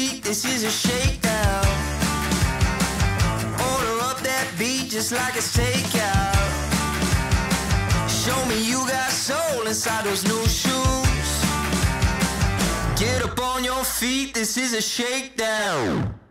feet, this is a shakedown. Order up that beat just like it's takeout. Show me you got soul inside those new shoes. Get up on your feet, this is a shakedown.